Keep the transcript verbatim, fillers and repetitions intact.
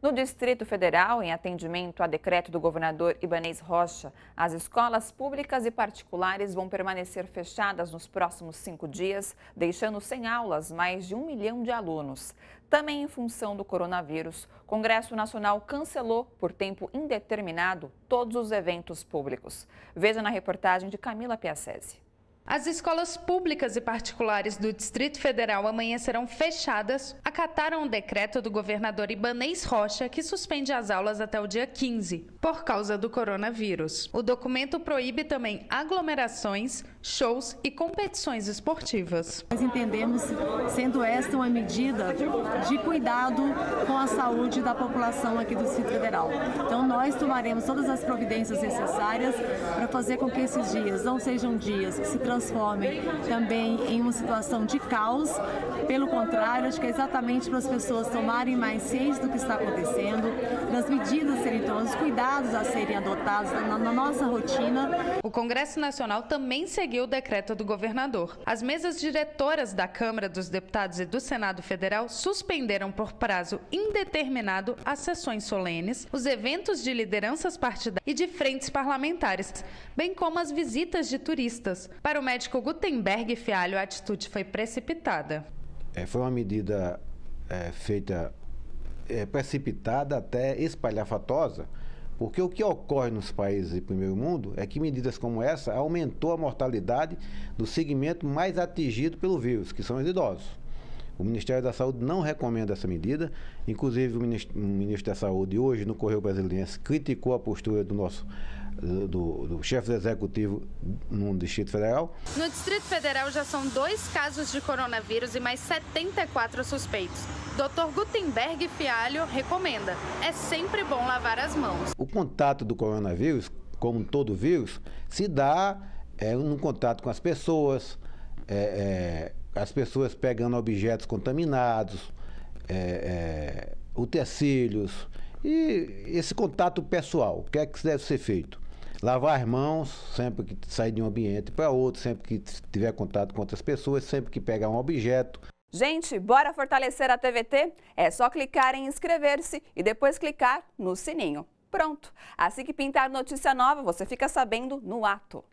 No Distrito Federal, em atendimento a decreto do governador Ibanez Rocha, as escolas públicas e particulares vão permanecer fechadas nos próximos cinco dias, deixando sem aulas mais de um milhão de alunos. Também em função do coronavírus, o Congresso Nacional cancelou, por tempo indeterminado, todos os eventos públicos. Veja na reportagem de Camila Piacese. As escolas públicas e particulares do Distrito Federal amanhã serão fechadas, acataram o decreto do governador Ibanez Rocha, que suspende as aulas até o dia quinze, por causa do coronavírus. O documento proíbe também aglomerações, shows e competições esportivas. Nós entendemos, sendo esta uma medida de cuidado com a saúde da população aqui do Distrito Federal. Então nós tomaremos todas as providências necessárias para fazer com que esses dias não sejam dias que se transformem também em uma situação de caos. Pelo contrário, acho que é exatamente para as pessoas tomarem mais ciência do que está acontecendo, das medidas a serem tomadas, os cuidados a serem adotados na, na nossa rotina. O Congresso Nacional também seguiu o decreto do governador. As mesas diretoras da Câmara dos Deputados e do Senado Federal suspenderam por prazo indeterminado as sessões solenes, os eventos de lideranças partidárias e de frentes parlamentares, bem como as visitas de turistas. Para o médico Gutenberg Fialho, a atitude foi precipitada. É, foi uma medida é, feita é, precipitada, até espalhafatosa, porque o que ocorre nos países de primeiro mundo é que medidas como essa aumentou a mortalidade do segmento mais atingido pelo vírus, que são os idosos. O Ministério da Saúde não recomenda essa medida, inclusive o ministro, o ministro da Saúde hoje no Correio Brasiliense criticou a postura do nosso do, do chefe do executivo no Distrito Federal. No Distrito Federal já são dois casos de coronavírus e mais setenta e quatro suspeitos. doutor Gutenberg Fialho recomenda, é sempre bom lavar as mãos. O contato do coronavírus, como todo vírus, se dá é, no contato com as pessoas, é, é, as pessoas pegando objetos contaminados, é, é, utensílios, e esse contato pessoal, o que é que deve ser feito? Lavar as mãos sempre que sair de um ambiente para outro, sempre que tiver contato com outras pessoas, sempre que pegar um objeto. Gente, bora fortalecer a T V T? É só clicar em inscrever-se e depois clicar no sininho. Pronto! Assim que pintar notícia nova, você fica sabendo no ato.